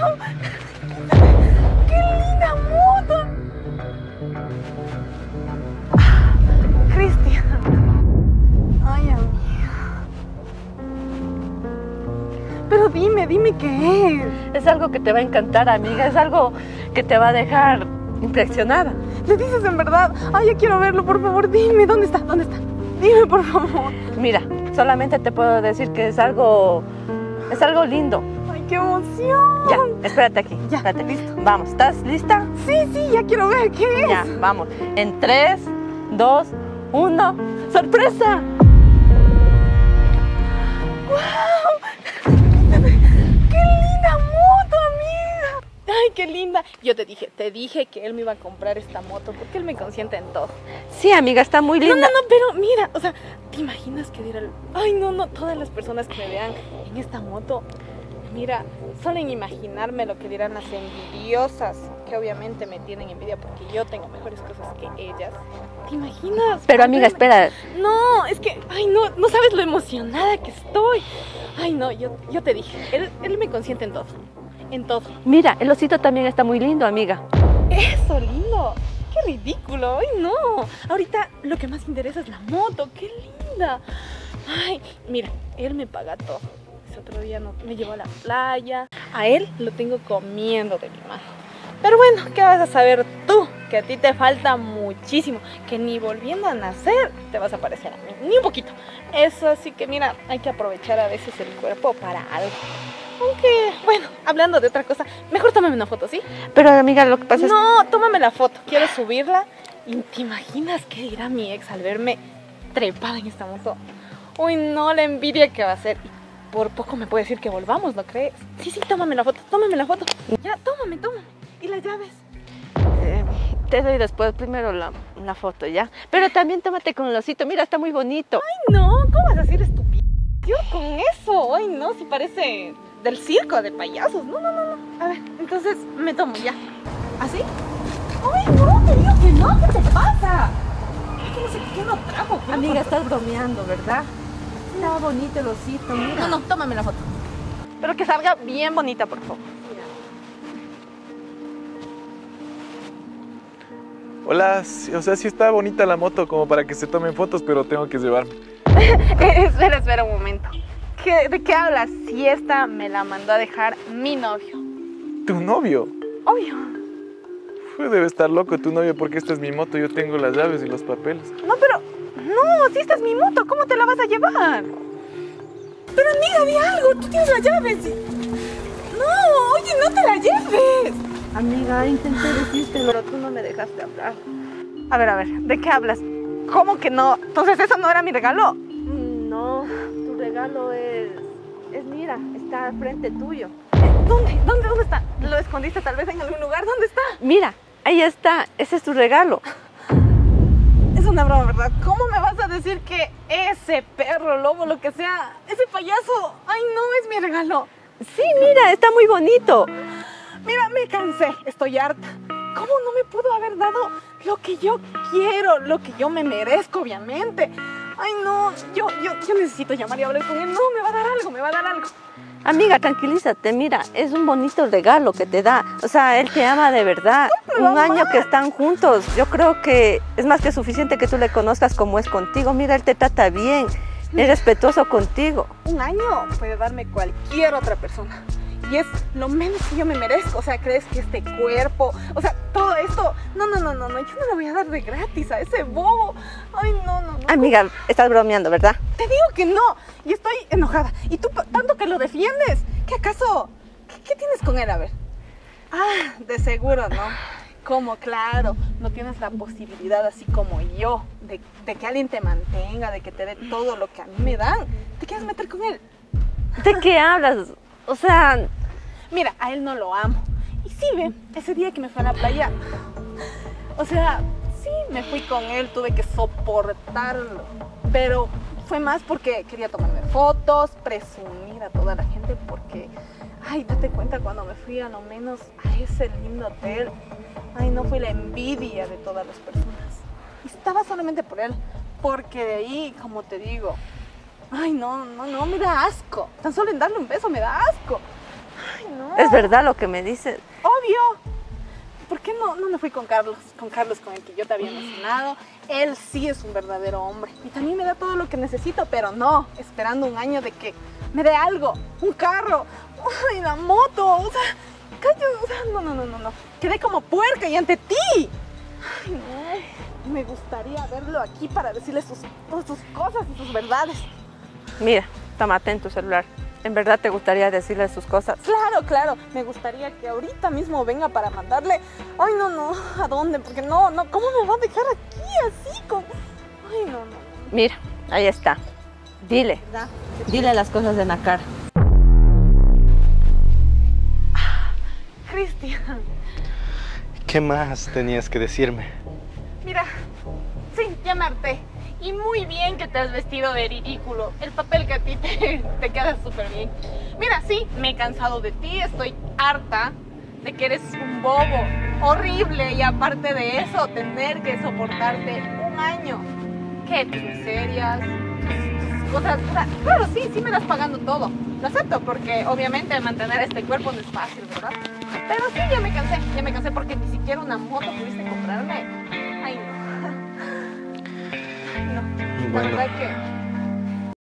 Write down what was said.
¡Qué linda moto! Cristian. Ay, amiga. Pero dime qué es. Es algo que te va a encantar, amiga. Es algo que te va a dejar impresionada. ¿Le dices en verdad? Ay, ya quiero verlo, por favor. Dime, ¿dónde está? ¿Dónde está? Dime, por favor. Mira, solamente te puedo decir que es algo lindo. Ay, qué emoción. Ya, espérate aquí. Ya, espérate. listo. Vamos, ¿estás lista? Sí, ya quiero ver qué es. Ya, vamos. En 3, 2, 1. ¡Sorpresa! ¡Wow! ¡Qué linda moto, amiga! ¡Ay, qué linda! Yo te dije que él me iba a comprar esta moto porque él me consiente en todo. Sí, amiga, está muy linda. No, pero mira, o sea, ¿te imaginas que diera Ay, no, todas las personas que me vean en esta moto, mira, solo en imaginarme lo que dirán las envidiosas, que obviamente me tienen envidia porque yo tengo mejores cosas que ellas. ¿Te imaginas? Pero amiga, espera. No, es que, ay, no sabes lo emocionada que estoy. Ay, no, yo te dije, él me consiente en todo. En todo. Mira, el osito también está muy lindo, amiga. Eso, lindo. Qué ridículo. Ay, no. Ahorita lo que más interesa es la moto. Qué linda. Ay, mira, él me paga todo. Ese otro día me llevó a la playa. A él lo tengo comiendo de mi mano. Pero bueno, ¿qué vas a saber tú? Que a ti te falta muchísimo. Que ni volviendo a nacer te vas a parecer a mí. Ni un poquito. Eso, así que mira, hay que aprovechar a veces el cuerpo para algo. Aunque, bueno, hablando de otra cosa, mejor tómame una foto, ¿sí? Pero amiga, lo que pasa es... No, tómame la foto, quiero subirla. ¿Y te imaginas qué dirá mi ex al verme trepada en esta moto? Uy, no, la envidia que va a hacer. Y por poco me puede decir que volvamos, ¿no crees? Sí, tómame la foto. Ya, tómame. ¿Y las llaves? Te doy después, primero la foto, ¿ya? Pero también tómate con el osito, mira, está muy bonito. Ay, no, ¿cómo vas a decir estúpido? Yo con eso, ay, no, si parece del circo, de payasos. No. A ver, entonces me tomo ya. ¿Así? Ay, no, te digo que no, ¿qué te pasa? Es que no sé qué no trajo. Amiga, estás bromeando, ¿verdad? Está bonito el osito, mira. No, tómame la foto. Pero que salga bien bonita, por favor. Hola, o sea, sí está bonita la moto como para que se tomen fotos, pero tengo que llevarme. Espera un momento. ¿De qué hablas? Si esta me la mandó a dejar mi novio. ¿Tu novio? Obvio. Debe estar loco tu novio porque esta es mi moto, yo tengo las llaves y los papeles. No, pero... No, si esta es mi moto, ¿cómo te la vas a llevar? Pero amiga, di algo, tú tienes las llaves. No, oye, no te la lleves. Amiga, intenté decírtelo, pero tú no me dejaste hablar. A ver, ¿de qué hablas? ¿Cómo que no? Entonces, ¿eso no era mi regalo? No, tu regalo es... Mira, está al frente tuyo. ¿Dónde está? ¿Lo escondiste tal vez en algún lugar? ¿Dónde está? Mira, ahí está, ese es tu regalo. Es una broma, ¿verdad? ¿Cómo me vas a decir que ese perro, lobo, lo que sea, ese payaso, ay no, es mi regalo? Sí, mira, está muy bonito. Mira, me cansé, estoy harta. ¿Cómo no me pudo haber dado lo que yo quiero, lo que yo me merezco, obviamente? Ay, no, yo necesito llamar y hablar con él. No, me va a dar algo. Amiga, tranquilízate, mira, es un bonito regalo que te da. O sea, él te ama de verdad. Un año que están juntos. Yo creo que es más que suficiente que tú le conozcas como es contigo. Mira, él te trata bien, es respetuoso contigo. Un año puede darme cualquier otra persona. Y es lo menos que yo me merezco. O sea, ¿crees que este cuerpo, o sea, todo esto? No, yo no le voy a dar de gratis a ese bobo. Ay, no. Amiga, estás bromeando, ¿verdad? Te digo que no. Y estoy enojada. Y tú tanto que lo defiendes. ¿Qué acaso? ¿Qué tienes con él? A ver. Ah, de seguro, ¿no? Como, claro, no tienes la posibilidad así como yo, de que alguien te mantenga, de que te dé todo lo que a mí me dan. ¿Te quieres meter con él? ¿De qué hablas? O sea... Mira, a él no lo amo. Y sí, ve, ese día que me fue a la playa, o sea, sí, me fui con él, tuve que soportarlo. Pero fue más porque quería tomarme fotos, presumir a toda la gente, porque, ay, date cuenta cuando me fui a lo menos a ese lindo hotel, ay, no fue la envidia de todas las personas. Y estaba solamente por él, porque de ahí, como te digo, ay, no, me da asco. Tan solo en darle un beso me da asco. Ay, no. ¿Es verdad lo que me dices? Obvio. ¿Por qué no me fui con Carlos? Con Carlos, con el que yo te había mencionado. Él sí es un verdadero hombre. Y también me da todo lo que necesito, pero no, esperando un año de que me dé algo. Un carro. Ay, la moto. O sea, cállate. O sea, no. Quedé como puerca y ante ti. Ay, no. Me gustaría verlo aquí para decirle todas sus cosas y sus verdades. Mira, tómate en tu celular. ¿En verdad te gustaría decirle sus cosas? Claro. Me gustaría que ahorita mismo venga para mandarle. Ay, no. ¿A dónde? Porque no. ¿Cómo me va a dejar aquí así con? Ay, no. Mira, ahí está. Dile. ¿Verdad? Dile las cosas en la cara. Cristian, ¿Qué más tenías que decirme? mira, sí, ya me harté. Y muy bien que te has vestido de ridículo. El papel que a ti te queda súper bien. Mira, sí, me he cansado de ti. Estoy harta de que eres un bobo, horrible. Y aparte de eso, tener que soportarte un año. ¿Qué? Tus miserias, tus cosas. O sea, claro, sí me das pagando todo. Lo acepto porque obviamente mantener este cuerpo no es fácil, ¿verdad? Pero sí, ya me cansé porque ni siquiera una moto pudiste comprarme. Ay, no. No, la Bueno. verdad que